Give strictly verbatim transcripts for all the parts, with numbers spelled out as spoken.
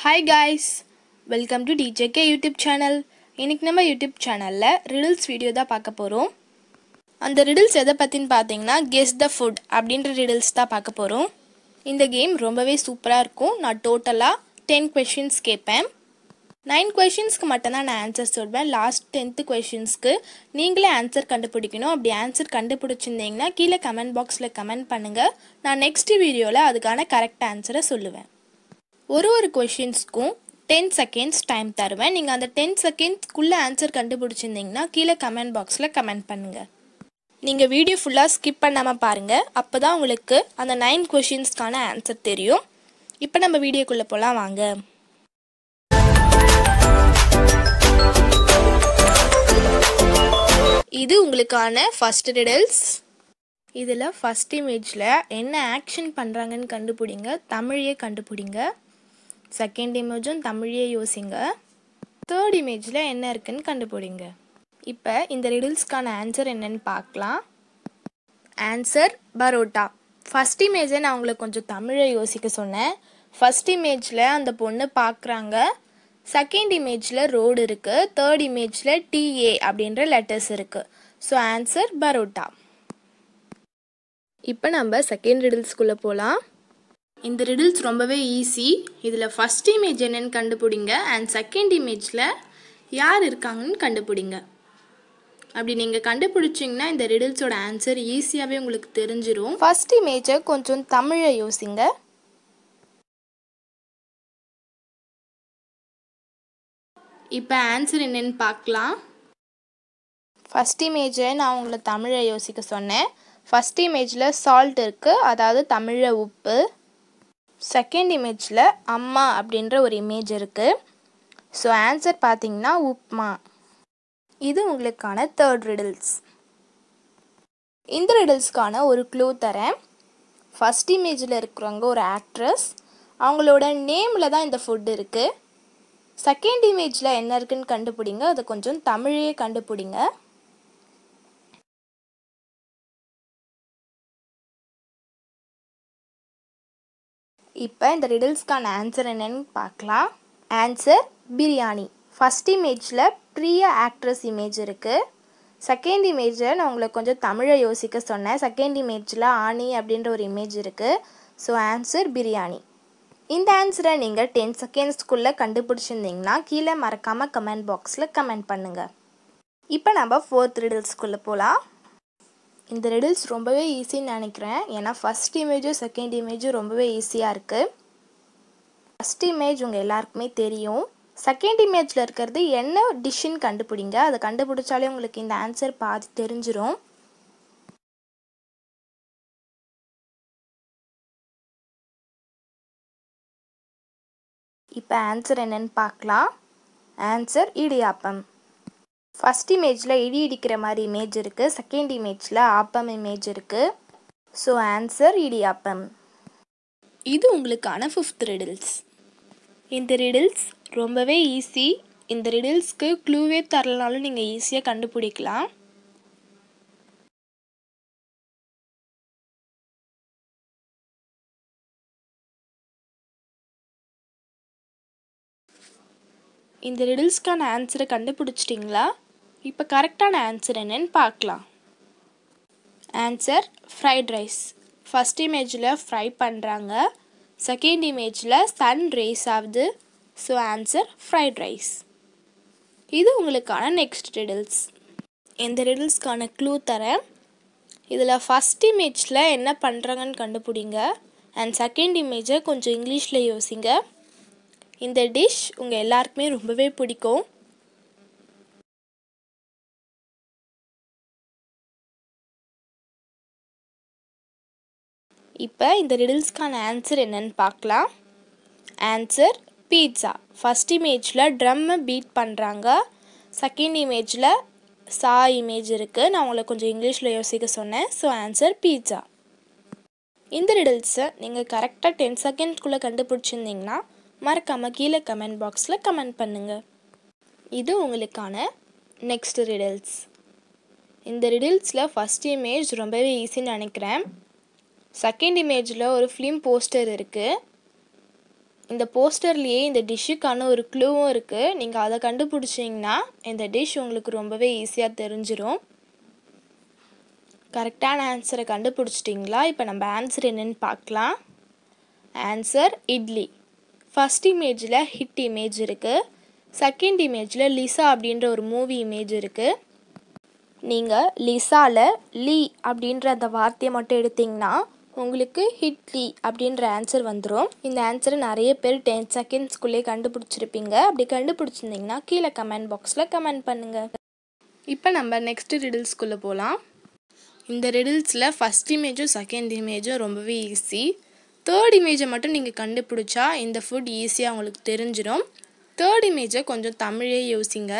Hi guys, welcome to D J K YouTube channel. இன்னைக்கு நம்ம YouTube channelல riddles video தான் பார்க்க போறோம். அந்த riddles எதை பத்தின்னு பாத்தீங்கன்னா guess the food அப்படின்ற riddles தான் பார்க்க போறோம். இந்த கேம் ரொம்பவே சூப்பரா இருக்கும். நான் டோட்டலா ten questions கேட்பேன். nine questionsக்கு மட்டும் தான் நான் ஆன்சர் சொல்வேன். லாஸ்ட் tenth questionsக்கு நீங்களே ஆன்சர் கண்டுபிடிக்கணும். அப்படி ஆன்சர் கண்டுபிடிச்சிருந்தீங்கன்னா கீழே கமெண்ட் பாக்ஸ்ல கமெண்ட் பண்ணுங்க. நான் நெக்ஸ்ட் வீடியோல அதுக்கான கரெக்ட் ஆன்சரை சொல்லுவேன். ஒரு ஒரு क्वेश्चंसக்கும் ten seconds டைம் தருவேன். நீங்க அந்த ten seconds குள்ள ஆன்சர் கண்டுபிடிச்சிருந்தீங்கன்னா கீழே கமெண்ட் பாக்ஸ்ல கமெண்ட் பண்ணுங்க. நீங்க வீடியோ ஃபுல்லா ஸ்கிப் பண்ணாம பாருங்க. அப்பதான் உங்களுக்கு அந்த nine questionsக்கான ஆன்சர் தெரியும். இப்போ நம்ம வீடியோக்குள்ள போலாம் வாங்க. இது உங்களுக்கான ஃபர்ஸ்ட் riddles. இதுல ஃபர்ஸ்ட் இமேஜ்ல என்ன ஆக்ஷன் பண்றாங்கன்னு கண்டுபிடிங்க. தமிழையே கண்டுபிடிங்க. செகண்ட் இமேஜும் தமிழையே யோசிங்க. தேர்ட் இமேஜ்ல என்ன இருக்குன்னு கண்டுபிடிங்க. இப்போ இந்த ரிடில்ஸ்க்கான ஆன்சர் என்னன்னு பார்க்கலாம். ஆன்சர் பரோட்டா. ஃபர்ஸ்ட் இமேஜை நான் உங்களுக்கு கொஞ்சம் தமிழை யோசிக்க சொன்னேன். ஃபர்ஸ்ட் இமேஜில் அந்த பொண்ணு பார்க்குறாங்க. செகண்ட் இமேஜில் ரோடு இருக்குது. தேர்ட் இமேஜில் டிஏ அப்படின்ற லெட்டர்ஸ் இருக்குது. So answer parotta. இப்போ நம்ம செகண்ட் ரிடில்ஸ்குள்ளே போகலாம். இந்த ரிடில்ஸ் ரொம்பவே ஈஸி. இதில் ஃபர்ஸ்ட் இமேஜ் என்னன்னு கண்டுபிடிங்க அண்ட் செகண்ட் இமேஜில் யார் இருக்காங்கன்னு கண்டுபிடிங்க. அப்படி நீங்கள் கண்டுபிடிச்சிங்கன்னா இந்த ரிடில்ஸோட ஆன்சர் ஈஸியாகவே உங்களுக்கு தெரிஞ்சிடும். ஃபர்ஸ்ட் இமேஜை கொஞ்சம் தமிழை யோசிங்க. இப்போ ஆன்சர் என்னன்னு பார்க்கலாம். ஃபர்ஸ்ட் இமேஜை நான் உங்களை தமிழை யோசிக்க சொன்னேன். ஃபர்ஸ்ட் இமேஜில் சால்ட் இருக்குது, அதாவது தமிழில் உப்பு. செகண்ட் இமேஜில் அம்மா அப்படின்ற ஒரு இமேஜ் இருக்குது. ஸோ ஆன்சர் பார்த்தீங்கன்னா உப்மா. இது உங்களுக்கான தேர்ட் ரிடில்ஸ். இந்த ரிடில்ஸ்க்கான ஒரு க்ளூ தரேன். ஃபர்ஸ்ட் இமேஜில் இருக்கிறவங்க ஒரு ஆக்ட்ரஸ். அவங்களோட நேமில் தான் இந்த ஃபுட் இருக்குது. செகண்ட் இமேஜில் என்ன இருக்குன்னு கண்டுபிடிங்க. அதை கொஞ்சம் தமிழையே கண்டுபிடிங்க. இப்போ இந்த ரிடில்ஸ்க்கான ஆன்சர் என்னன்னு பார்க்கலாம். ஆன்சர் பிரியாணி. ஃபர்ஸ்ட் இமேஜில் பிரியா ஆக்ட்ரஸ் இமேஜ் இருக்குது. செகண்ட் இமேஜில் நான் உங்களை கொஞ்சம் தமிழை யோசிக்க சொன்னேன். செகண்ட் இமேஜில் ஆனி அப்படின்ற ஒரு இமேஜ் இருக்குது. So answer biryani. இந்த ஆன்சரை நீங்கள் டென் செகண்ட்ஸ்க்குள்ளே கண்டுபிடிச்சிருந்தீங்கன்னா கீழே மறக்காமல் கமெண்ட் பாக்ஸில் கமெண்ட் பண்ணுங்கள். இப்போ நம்ம ஃபோர்த் ரிடில்ஸ்க்குள்ளே போகலாம். இந்த ரிடில்ஸ் ரொம்பவே ஈஸின்னு நினைக்கிறேன். ஏன்னா ஃபர்ஸ்ட் இமேஜும் செகண்ட் இமேஜும் ரொம்பவே ஈஸியாக இருக்குது. ஃபர்ஸ்ட் இமேஜ் உங்கள் எல்லாருக்குமே தெரியும். செகண்ட் இமேஜில் இருக்கிறது என்ன டிஷ்ஷுன்னு கண்டுபிடிங்க. அதை கண்டுபிடிச்சாலே உங்களுக்கு இந்த ஆன்சர் பாதி தெரிஞ்சிடும். இப்போ ஆன்சர் என்னன்னு பார்க்கலாம். ஆன்சர் இடியாப்பம். ஃபர்ஸ்ட் இமேஜில் இடி இடிக்கிற மாதிரி இமேஜ் இருக்குது. செகண்ட் இமேஜில் ஆப்பம் இமேஜ் இருக்குது. So answer idiyappam. இது உங்களுக்கான ஃபிஃப்த் ரிடில்ஸ். இந்த ரிடில்ஸ் ரொம்பவே ஈஸி. இந்த ரிடில்ஸ்க்கு க்ளூவே தரலனாலும் நீங்கள் ஈஸியாக கண்டுபிடிக்கலாம். இந்த ரிடில்ஸ்க்கான ஆன்சரை கண்டுபிடிச்சிட்டிங்களா? இப்போ கரெக்டான ஆன்சர் என்னன்னு பார்க்கலாம். Answer fried rice. ஃபர்ஸ்ட் இமேஜில் ஃப்ரை பண்ணுறாங்க. செகண்ட் இமேஜில் சன் ரைஸ் ஆகுது. So answer fried rice. இது உங்களுக்கான நெக்ஸ்ட் ரிடில்ஸ். இந்த ரிடில்ஸ்க்கான க்ளூ தரேன். இதில் ஃபர்ஸ்ட் இமேஜில் என்ன பண்ணுறாங்கன்னு கண்டுபிடிங்க அண்ட் செகண்ட் இமேஜை கொஞ்சம் இங்கிலீஷில் யோசிங்க. இந்த டிஷ் உங்கள் எல்லாருக்குமே ரொம்பவே பிடிக்கும். இப்போ இந்த ரிடில்ஸ்க்கான ஆன்சர் என்னன்னு பார்க்கலாம். Answer pizza. ஃபர்ஸ்ட் இமேஜில் ட்ரம்மை பீட் பண்ணுறாங்க. செகண்ட் இமேஜில் சா இமேஜ் இருக்குது. நான் உங்களை கொஞ்சம் இங்கிலீஷில் யோசிக்க சொன்னேன். So answer pizza. இந்த ரிடில்ஸை நீங்கள் கரெக்டாக டென் செகண்ட்ஸ்குள்ளே கண்டுபிடிச்சிருந்தீங்கன்னா மறக்காமல் கீழே கமெண்ட் பாக்ஸில் கமெண்ட் பண்ணுங்கள். இது உங்களுக்கான நெக்ஸ்ட் ரிடில்ஸ். இந்த ரிடில்ஸில் ஃபர்ஸ்ட் இமேஜ் ரொம்பவே ஈஸின்னு நினைக்கிறேன். செகண்ட் இமேஜில் ஒரு ஃபிலிம் போஸ்டர் இருக்குது. இந்த போஸ்டர்லேயே இந்த டிஷ்ஷுக்கான ஒரு க்ளூவும் இருக்குது. நீங்கள் அதை கண்டுபிடிச்சிங்கன்னா இந்த டிஷ் உங்களுக்கு ரொம்பவே ஈஸியாக தெரிஞ்சிடும். கரெக்டான ஆன்சரை கண்டுபிடிச்சிட்டிங்களா? இப்போ நம்ம ஆன்சர் என்னென்னு பார்க்கலாம். ஆன்சர் இட்லி. ஃபர்ஸ்ட் இமேஜில் ஹிட் இமேஜ் இருக்குது. செகண்ட் இமேஜில் லிசா அப்படின்ற ஒரு மூவி இமேஜ் இருக்குது. நீங்கள் லிசாவில் லீ அப்படின்ற அந்த வார்த்தையை மட்டும் எடுத்திங்கன்னா உங்களுக்கு ஹிட்லி அப்படின்ற ஆன்சர் வந்துடும். இந்த ஆன்சரை நிறைய பேர் டென் செகண்ட்ஸ்குள்ளே கண்டுபிடிச்சிருப்பீங்க. அப்படி கண்டுபிடிச்சிருந்தீங்கன்னா கீழே கமெண்ட் பாக்ஸில் கமெண்ட் பண்ணுங்கள். இப்போ நம்ம நெக்ஸ்ட் ரிடில்ஸ்குள்ளே போகலாம். இந்த ரிடில்ஸில் ஃபஸ்ட் இமேஜும் செகண்ட் இமேஜும் ரொம்பவே ஈஸி. தேர்ட் இமேஜை மட்டும் நீங்கள் கண்டுபிடிச்சா இந்த ஃபுட் ஈஸியாக உங்களுக்கு தெரிஞ்சிடும். தேர்ட் இமேஜை கொஞ்சம் தமிழே யோசிங்க.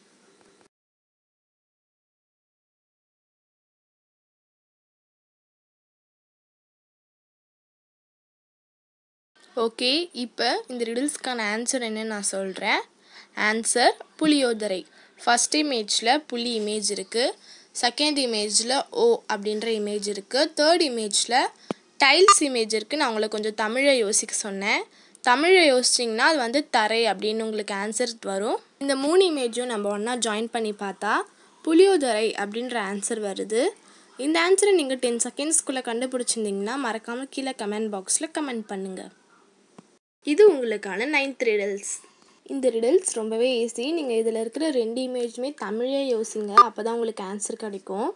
ஓகே, இப்போ இந்த ரிடில்ஸ்க்கான ஆன்சர் என்னன்னு நான் சொல்கிறேன். ஆன்சர் புளியோதரை. ஃபஸ்ட் இமேஜில் புளி இமேஜ் இருக்குது. செகண்ட் இமேஜில் ஓ அப்படின்ற இமேஜ் இருக்குது. தேர்ட் இமேஜில் டைல்ஸ் இமேஜ் இருக்குது. நான் உங்களை கொஞ்சம் தமிழை யோசிக்க சொன்னேன். தமிழை யோசிச்சிங்கன்னா அது வந்து தரை அப்படின்னு உங்களுக்கு ஆன்சர் வரும். இந்த மூணு இமேஜும் நம்ம ஒன்றா ஜாயின் பண்ணி பார்த்தா புளியோதரை அப்படின்ற ஆன்சர் வருது. இந்த ஆன்சரை நீங்கள் டென் செகண்ட்ஸ்குள்ளே கண்டுபிடிச்சிருந்தீங்கன்னா மறக்காமல் கீழே கமெண்ட் பாக்ஸில் கமெண்ட் பண்ணுங்கள். இது உங்களுக்கான நைன்த் ரிடல்ஸ். இந்த ரிடல்ஸ் ரொம்பவே ஈஸி. நீங்கள் இதில் இருக்கிற ரெண்டு இமேஜுமே தமிழே யோசிங்க, அப்போ தான் உங்களுக்கு ஆன்சர் கிடைக்கும்.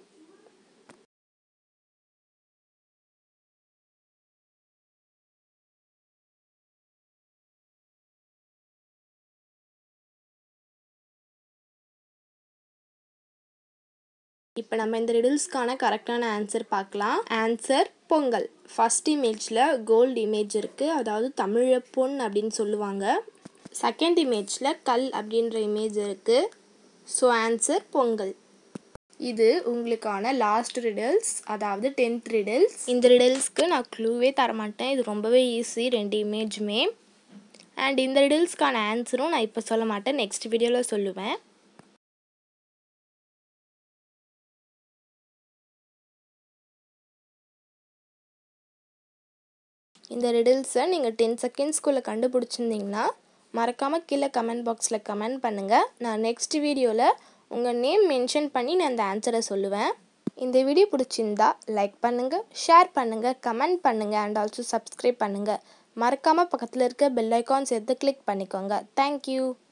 இப்போ நம்ம இந்த ரிடில்ஸ்க்கான கரெக்டான ஆன்சர் பார்க்கலாம். ஆன்சர் பொங்கல். ஃபர்ஸ்ட் இமேஜில் கோல்டு இமேஜ் இருக்குது, அதாவது தமிழை பொன் அப்படின்னு சொல்லுவாங்க. செகண்ட் இமேஜில் கல் அப்படின்ற இமேஜ் இருக்குது. So answer Pongal. இது உங்களுக்கான லாஸ்ட் ரிடில்ஸ், அதாவது டென்த் ரிடில்ஸ். இந்த ரிடில்ஸ்க்கு நான் க்ளூவே தரமாட்டேன். இது ரொம்பவே ஈஸி, ரெண்டு இமேஜுமே. அண்ட் இந்த ரிடில்ஸ்க்கான ஆன்சரும் நான் இப்போ சொல்ல மாட்டேன், நெக்ஸ்ட் வீடியோவில் சொல்லுவேன். இந்த ரிடில்ஸை நீங்கள் டென் செகண்ட்ஸ்குள்ளே கண்டுபிடிச்சிருந்தீங்கன்னா மறக்காமல் கீழே கமெண்ட் பாக்ஸில் கமெண்ட் பண்ணுங்கள். நான் நெக்ஸ்ட் வீடியோவில் உங்கள் நேம் மென்ஷன் பண்ணி நான் அந்த ஆன்சரை சொல்லுவேன். இந்த வீடியோ பிடிச்சிருந்தா லைக் பண்ணுங்கள், ஷேர் பண்ணுங்கள், கமெண்ட் பண்ணுங்கள் அண்ட் ஆல்சோ சப்ஸ்கிரைப் பண்ணுங்கள். மறக்காமல் பக்கத்தில் இருக்க பெல் ஐக்கான் சேர்த்து கிளிக் பண்ணிக்கோங்க. தேங்க்யூ.